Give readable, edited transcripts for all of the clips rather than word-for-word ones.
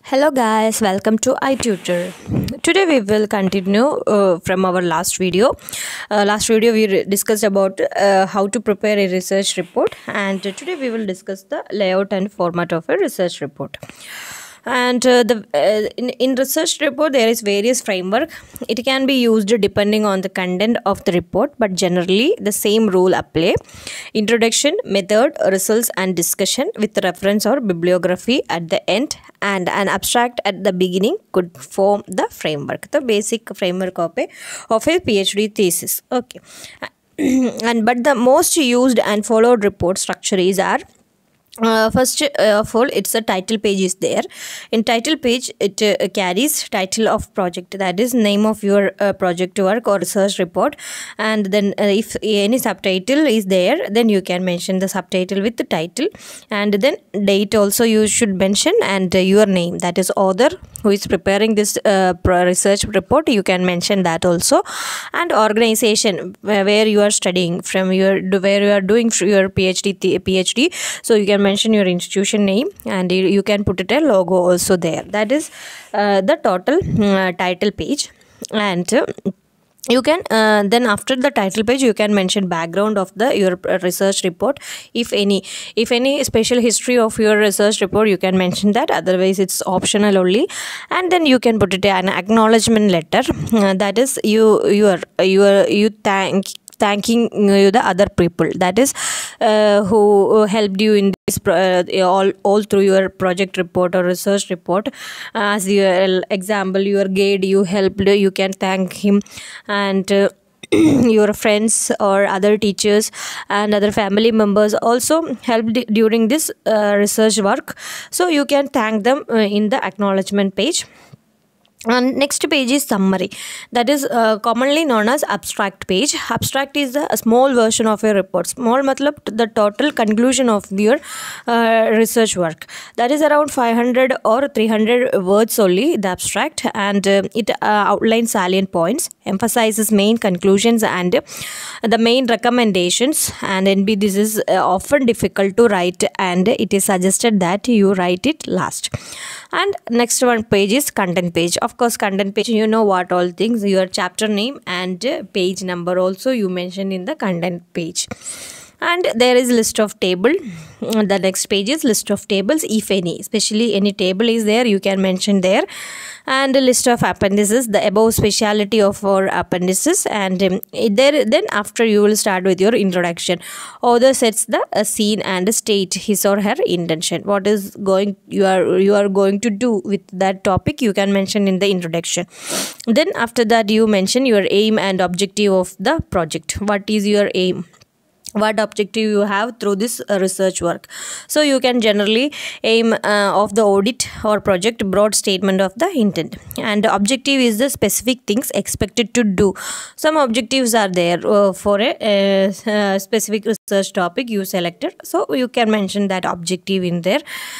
Hello guys, welcome to iTutor. Today we will continue from our last video. We discussed about how to prepare a research report, and today we will discuss the layout and format of a research report. And in research report there is various framework. It can be used depending on the content of the report, but generally the same rule apply. Introduction, method, results and discussion with reference or bibliography at the end, and an abstract at the beginning could form the framework, the basic framework of a PhD thesis. Okay. But the most used and followed report structure is our first of all, it's a title page is there. In title page it carries title of project, that is name of your project work or research report, and then if any subtitle is there, then you can mention the subtitle with the title, and then date also you should mention, and your name, that is author who is preparing this research report, you can mention that also, and organization where you are studying from, where you are doing your PhD, so you can mention your institution name, and you can put it a logo also there. That is the total title page. And you can then after the title page you can mention background of your research report. If any special history of your research report, you can mention that, otherwise it's optional only. And then you can put it an acknowledgement letter, that is you thanking the other people, that is who helped you in this all through your project report or research report. As your example, your guide you helped, you can thank him, and your friends or other teachers and other family members also helped during this research work, so you can thank them in the acknowledgement page. And next page is summary, that is commonly known as abstract page. Abstract is a small version of your report. Small matlab the total conclusion of your research work, that is around 500 or 300 words only, the abstract, and it outlines salient points, emphasizes main conclusions and the main recommendations, and this is often difficult to write, and it is suggested that you write it last. And next one page is content page. Of course, content page, you know what all things, your chapter name and page number also you mention in the content page. And there is list of table. The next page is list of tables, if any, especially any table is there, you can mention there. And a list of appendices, the above speciality of our appendices, and then after you will start with your introduction. Author sets the scene and state his or her intention, what is going you are going to do with that topic, you can mention in the introduction. Then after that you mention your aim and objective of the project, what is your aim, what objective you have through this research work. So you can generally aim of the audit or project, broad statement of the intent, and objective is the specific things expected to do. Some objectives are there for a specific research topic you selected, so you can mention that objective in there.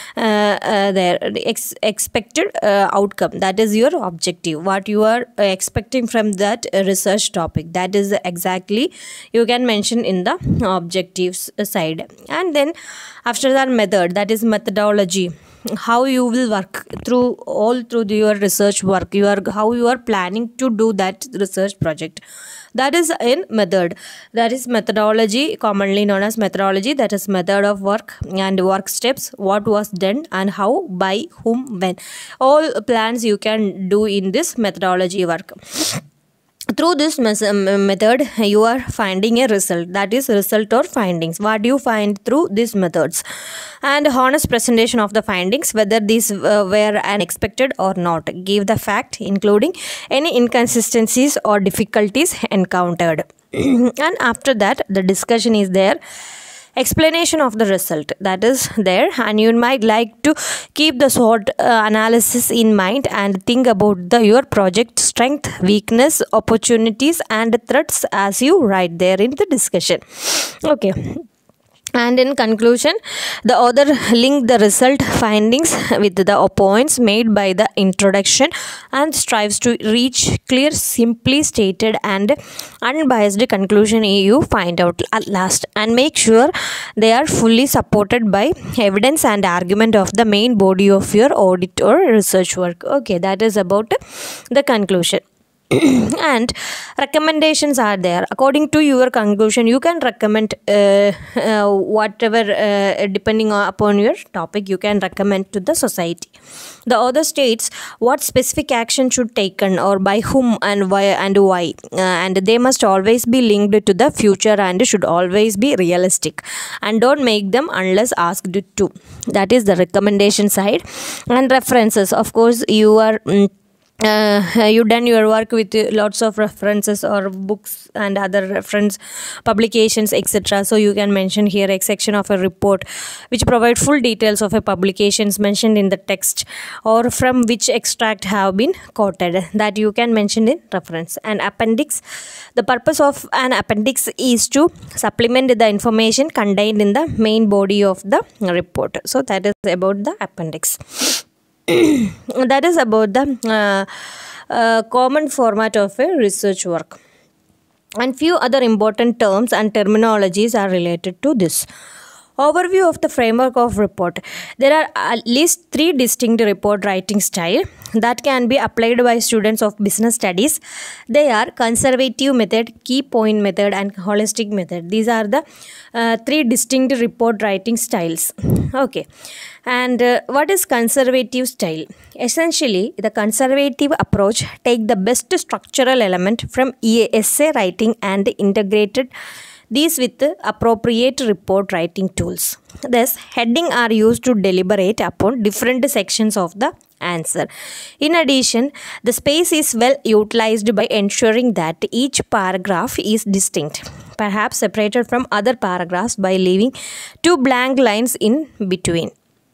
Expected outcome, that is your objective, what you are expecting from that research topic, that is exactly you can mention in the objectives side. And then after that method, that is methodology, how you will work through your research work, how you are planning to do that research project, that is in method. That is methodology, commonly known as methodology, that is method of work and work steps, what was done and how, by whom, when, all plans you can do in this methodology work. Through this method you are finding a result, that is result or findings, what you find through these methods, and honest presentation of the findings, whether these were unexpected or not, give the fact including any inconsistencies or difficulties encountered. And after that the discussion is there, explanation of the result, that is there, and you might like to keep the SWOT analysis in mind and think about your project strength, weakness, opportunities and threats as you write there in the discussion. Okay. And in conclusion, the author linked the result findings with the points made by the introduction and strives to reach clear, simply stated and unbiased conclusion you find out at last, and make sure they are fully supported by evidence and argument of the main body of your audit or research work. Okay, that is about the conclusion. And recommendations are there. According to your conclusion, you can recommend whatever, depending upon your topic, you can recommend to the society. The author states what specific action should taken or by whom and why, and they must always be linked to the future and should always be realistic, and don't make them unless asked to. That is the recommendation side. And references, of course, you are you done your work with lots of references or books and other reference publications, etc. So you can mention here a section of a report which provide full details of a publications mentioned in the text or from which extract have been quoted, that you can mention in reference. And appendix, the purpose of an appendix is to supplement the information contained in the main body of the report. So that is about the appendix. That is about the common format of a research work. And few other important terms and terminologies are related to this. Overview of the framework of report. There are at least 3 distinct report writing style that can be applied by students of business studies. They are conservative method, key point method, and holistic method. These are the 3 distinct report writing styles. Okay. And what is conservative style? Essentially, the conservative approach take the best structural element from essay writing and integrated these with appropriate report writing tools. Thus, heading are used to deliberate upon different sections of the answer. In addition, the space is well utilized by ensuring that each paragraph is distinct, perhaps separated from other paragraphs by leaving 2 blank lines in between.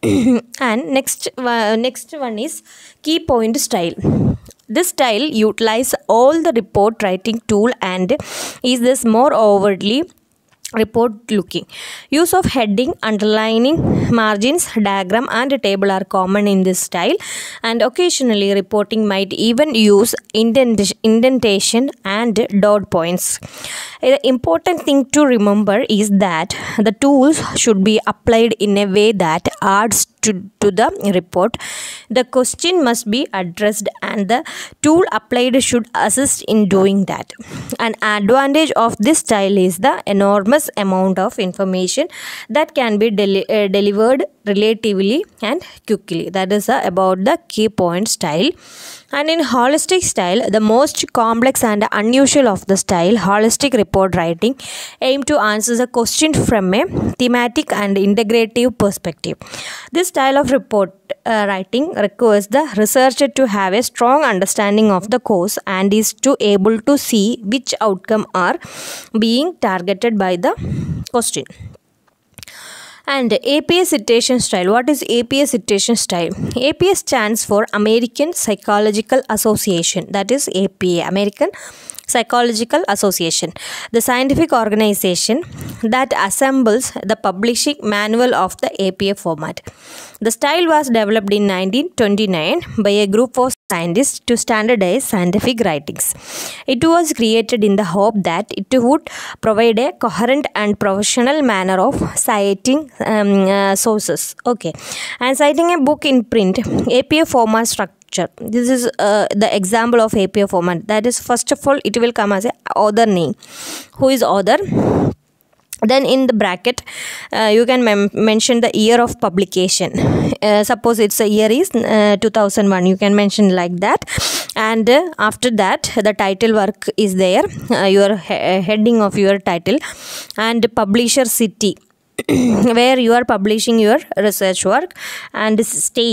And next one is key point style. This style utilizes all the report writing tool and is thus more overtly report looking. Use of heading, underlining, margins, diagram and table are common in this style, and occasionally reporting might even use indentation and dot points. The important thing to remember is that the tools should be applied in a way that adds to the report. The question must be addressed and the tool applied should assist in doing that. An advantage of this style is the enormous amount of information that can be delivered relatively and quickly. That is about the key point style. And in holistic style, the most complex and unusual of the style, holistic report writing aim to answer the question from a thematic and integrative perspective. This style of report writing requires the researcher to have a strong understanding of the course and is to able to see which outcome are being targeted by the question. And APA citation style. What is APA citation style? APA stands for American Psychological Association. That is APA, American Psychological Association, the scientific organization that assembles the publishing manual of the APA format. The style was developed in 1929 by a group of scientists to standardize scientific writings. It was created in the hope that it would provide a coherent and professional manner of citing sources. Okay, and citing a book in print, APA format structure. This is the example of APA format. That is, first of all, it will come as a author name. Who is author? Then in the bracket, you can mention the year of publication. Suppose its year is 2001. You can mention like that. And after that, the title work is there. Your heading of your title and publisher city where you are publishing your research work, and state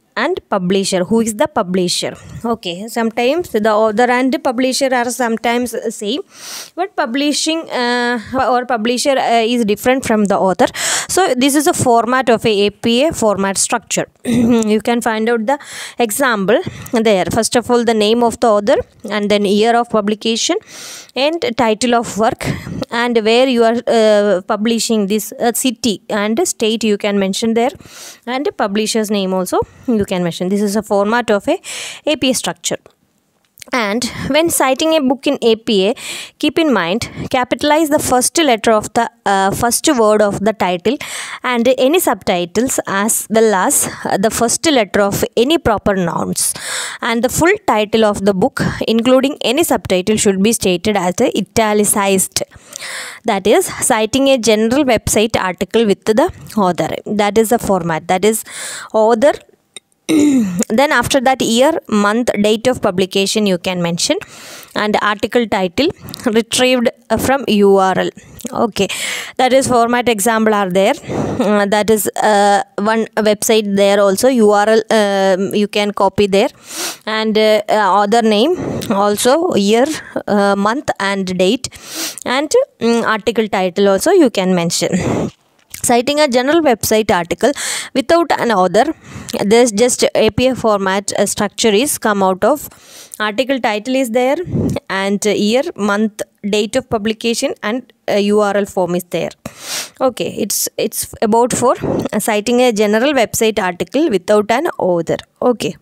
and publisher. Who is the publisher? Okay, sometimes the author and publisher are sometimes same, but publishing or publisher is different from the author. So this is a format of a APA format structure. You can find out the example there. First of all, the name of the author, and then year of publication and title of work, and where you are publishing this city and state you can mention there, and publisher's name also you can mention. This is a format of a APA structure. And when citing a book in APA, keep in mind, capitalize the first letter of the first word of the title and any subtitles, as well as the first letter of any proper nouns. And the full title of the book, including any subtitle, should be stated as italicized. That is, citing a general website article with the author. That is the format. That is author. Then after that, year, month, date of publication you can mention, and article title retrieved from URL. Okay, that is format example are there. That is one website there also, URL you can copy there, and author name also, year, month and date, and article title also you can mention. Citing a general website article without an author, there's just APA format structure is come out of. Article title is there, and year, month, date of publication, and URL form is there. Okay, it's about for citing a general website article without an author. Okay,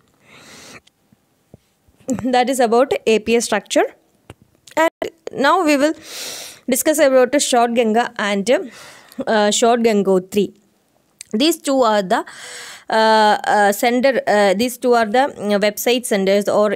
that is about APA structure. And now we will discuss about Short Ganga and Short Gangotri. These two are the these two are the website senders or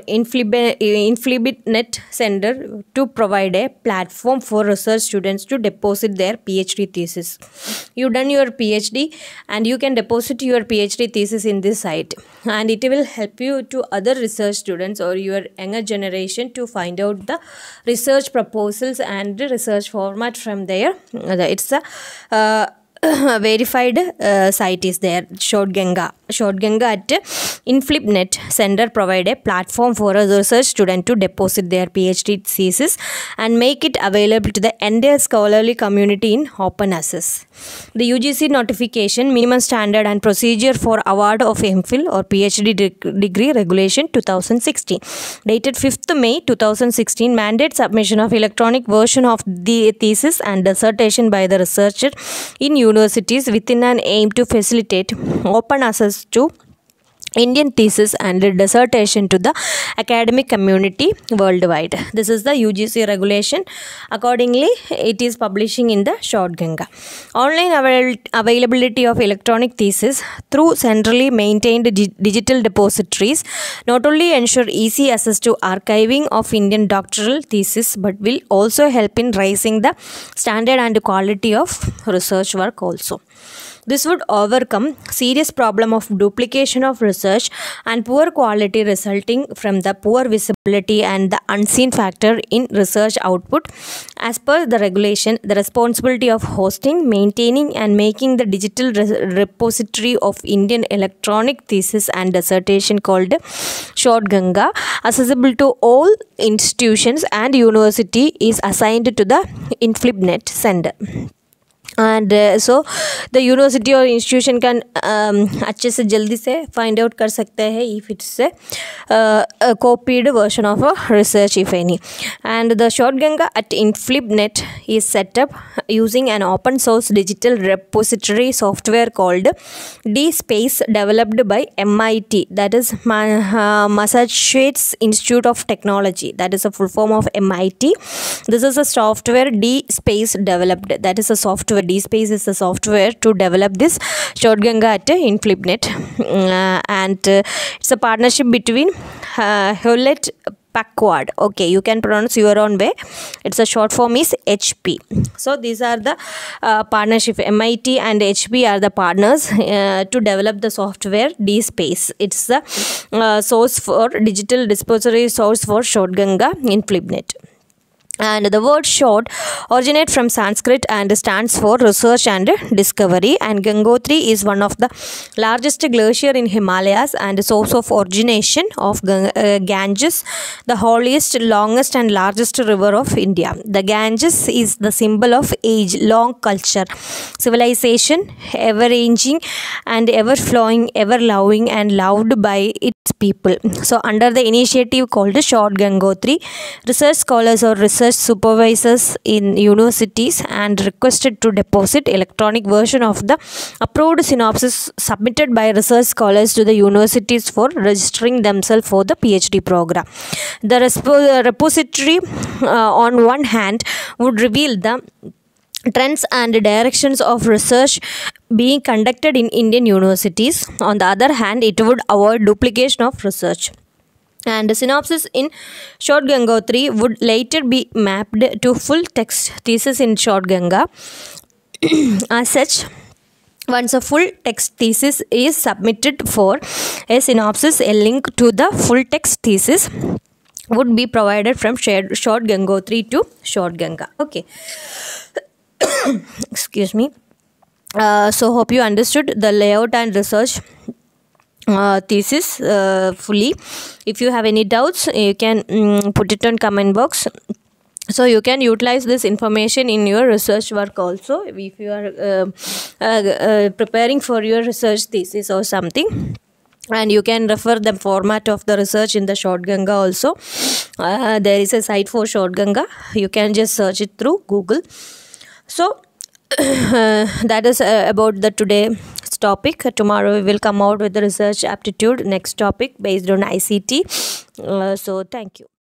InflibNet sender to provide a platform for research students to deposit their PhD thesis. You done your PhD and you can deposit your PhD thesis in this site, and it will help you to other research students or your younger generation to find out the research proposals and the research format from there. It's a verified site is there, Short Ganga. Short Ganga at InflibNet Center provide a platform for a research student to deposit their PhD thesis and make it available to the entire scholarly community in open access. The UGC notification, minimum standard and procedure for award of MPhil or PhD degree regulation 2016, dated 5th May 2016, mandate submission of electronic version of the thesis and dissertation by the researcher in universities within an aim to facilitate open access to Indian thesis and dissertation to the academic community worldwide. This is the UGC regulation. Accordingly, it is publishing in the Short Ganga. Online availability of electronic thesis through centrally maintained digital depositories not only ensure easy access to archiving of Indian doctoral thesis, but will also help in raising the standard and quality of research work also. This would overcome serious problem of duplication of research and poor quality resulting from the poor visibility and the unseen factor in research output. As per the regulation, the responsibility of hosting, maintaining and making the digital repository of Indian electronic thesis and dissertation called Short Ganga accessible to all institutions and university is assigned to the InflibNet Center. And so the university or institution can अच्छे से जल्दी से find out कर सकते हैं if it's a copied version of a research if any. And the Short Ganga at InflibNet is set up using an open source digital repository software called DSpace developed by MIT, that is Massachusetts Institute of Technology, that is a full form of MIT. This is a software DSpace developed, that is a software. DSpace is the software to develop this Short Ganga at InflibNet, and it's a partnership between Hewlett Packard. Okay, you can pronounce your own way. It's a short form is HP. So these are the partnership. MIT and HP are the partners to develop the software DSpace. It's the source for digital depository source for Short Ganga InflibNet. And the word short originates from Sanskrit and stands for research and discovery. And Gangotri is one of the largest glacier in Himalayas and source of origination of Ganges, the holiest, longest and largest river of India. The Ganges is the symbol of age-long culture, civilization, ever-ranging and ever-flowing, ever-loving and loved by its people. So under the initiative called Short Gangotri, research scholars or research supervisors in universities and requested to deposit electronic version of the approved synopsis submitted by research scholars to the universities for registering themselves for the PhD program. The repository on one hand would reveal the trends and directions of research being conducted in Indian universities. On the other hand, it would avoid duplication of research. And the synopsis in Short Gangotri would later be mapped to full text thesis in Short Ganga. As such, once a full text thesis is submitted for a synopsis, a link to the full text thesis would be provided from Short Gangotri to Short Ganga. Okay. Excuse me. So hope you understood the layout and research thesis fully. If you have any doubts, you can put it on comment box, so you can utilize this information in your research work also if you are preparing for your research thesis or something. And you can refer the format of the research in the Short Ganga also. There is a site for Short Ganga, you can just search it through Google. So that is about the today's topic. Tomorrow we will come out with the research aptitude next topic based on ICT. So thank you.